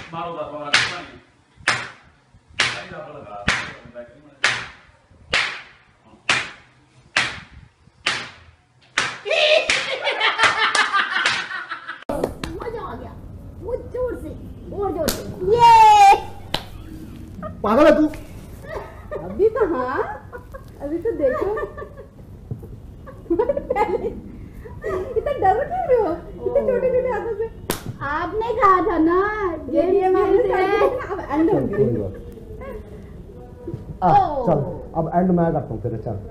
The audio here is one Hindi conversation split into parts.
मारो दा बाहर पानी नहीं दा लगा बैटरी में मजा आ गया वो जोर से और जोर से ये पागल है तू। अभी तो हाँ अभी तो देखो पहले इतना डर क्यों रहे हो इतने छोटे छोटे हाथों से। आपने कहा था ना ये अब एंड हो गया। चल अब एंड मैं करता हूँ तेरे। चल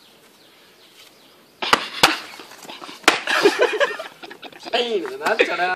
Ay, nada,